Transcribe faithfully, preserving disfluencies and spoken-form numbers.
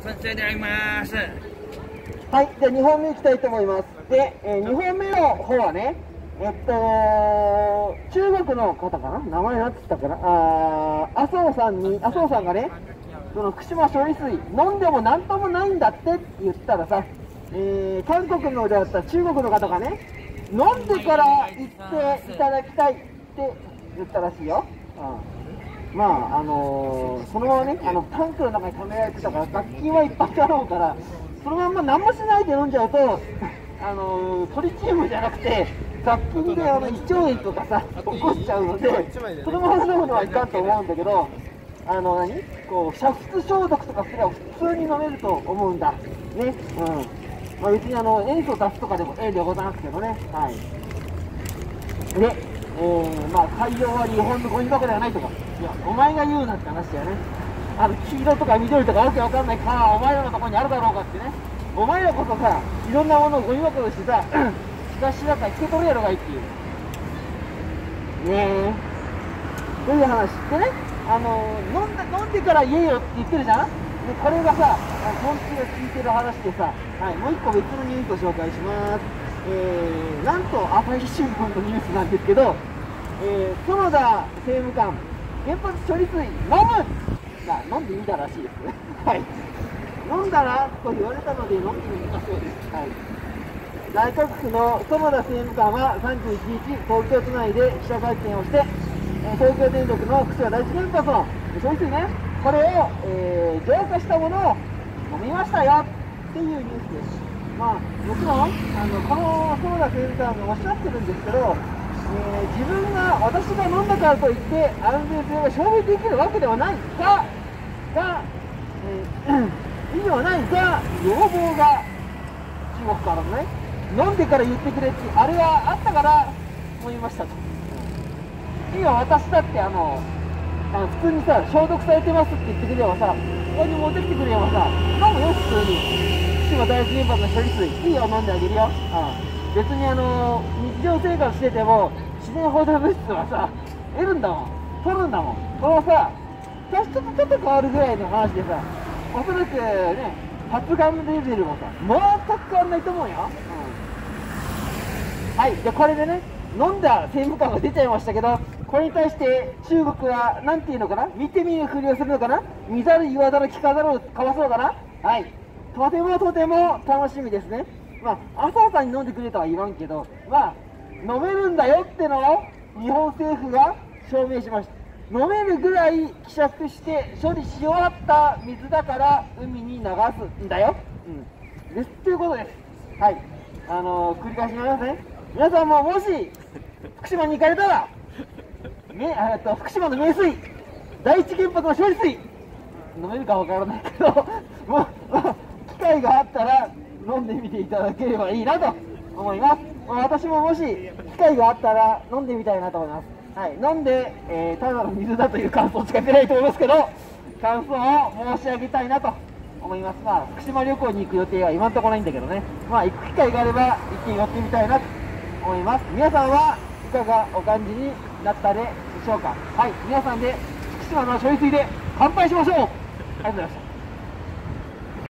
それであります。 はい、じゃあにほんめいきたいと思います。で、えー、にほんめの方はね、えっと中国の方かな、名前なんて言ったかな、あ麻生さんに、麻生さんがね、その福島処理水飲んでもなんともないんだってって言ったらさ、えー、韓国のであった中国の方がね、飲んでから言っていただきたいって言ったらしいよ。うん、まああのー、そのままね、あのタンクの中に溜められてたから雑菌はいっぱいだろうから、そのまんま何もしないで飲んじゃうと、あのー、トリチウムじゃなくて雑菌であの胃腸炎とかさ起こしちゃうので、そのまま飲むのはいかんと思うんだけど、あの何こう煮沸消毒とかすれば普通に飲めると思うんだね。うん、まあ、別にあの塩素足すとかでもええでございますけどね。はい。で、えー、まあ海洋は日本のゴミ箱ではないとか、いやお前が言うなって話だよね。あの黄色とか緑とかわけわかんないからお前らのところにあるだろうかってね。お前らこそさ、いろんなものをゴミ箱としてさ、しかしだから受け取るやろがいっていうねえ、という話でね、あの飲んで飲んでから言えよって言ってるじゃん。でこれがさ、本気が聞いてる話でさ、はい、もう一個別のニュースを紹介します。えー、なんと朝日新聞のニュースなんですけど、えー、園田政務官、原発処理水飲む、飲んでみたらしいですね。はい、飲んだらと言われたので飲んでみたそうです。はい、内閣府の園田政務官はさんじゅういちにち、東京都内で記者会見をして、東京電力の福島第一原発の処理水ね、これを、えー、浄化したものを飲みましたよっていうニュースです。まあ、もちろんあのこの園田政務官がおっしゃってるんですけど、えー、自分が私が飲んだからといって安全性が証明できるわけではないがが、えー、意味はないが要望が中国からのね、飲んでから言ってくれってあれがあったから飲みましたと。今私だってあのあの普通にさ消毒されてますって言ってくれればさ、ここに持ってきてくれればさ飲むよ普通に。福島第一原発の処理水いいよ、飲んであげるよ。うん、別にあの日常生活してても自然放射物質はさ得るんだもん、取るんだもん。これはさ私ちょっとちょっと変わるぐらいの話でさ、おそらくね発がんレベルもさ全く変わらないと思うよ。うん、はい、でこれでね飲んだ政務官が出ちゃいましたけど、これに対して中国は何ていうのかな、見て見ぬふりをするのかな、見ざる言わざる聞かざるをかわそうかな。はい、とてもとても楽しみですね。まあ麻生さんに飲んでくれとは言わんけど、まあ飲めるんだよってのを日本政府が証明しました。飲めるぐらい希釈して処理し終わった水だから海に流すんだよ、うん、ですということです。はい、あのー、繰り返しになりますね。皆さんももし福島に行かれたら、ね、えっと福島の名水第一原発の処理水飲めるかわからないけどもう機会があったら飲んでみていただければいいなと思います。私ももし機会があったら飲んでみたいなと思います。はい、飲んで、えー、ただの水だという感想を使ってないと思いますけど、感想を申し上げたいなと思います。まあ福島旅行に行く予定は今のところないんだけどね、まあ行く機会があれば行って寄ってみたいなと思います。皆さんはいかがお感じになったでしょうか。はい、皆さんで福島の処理水で乾杯しましょう。ありがとうございました。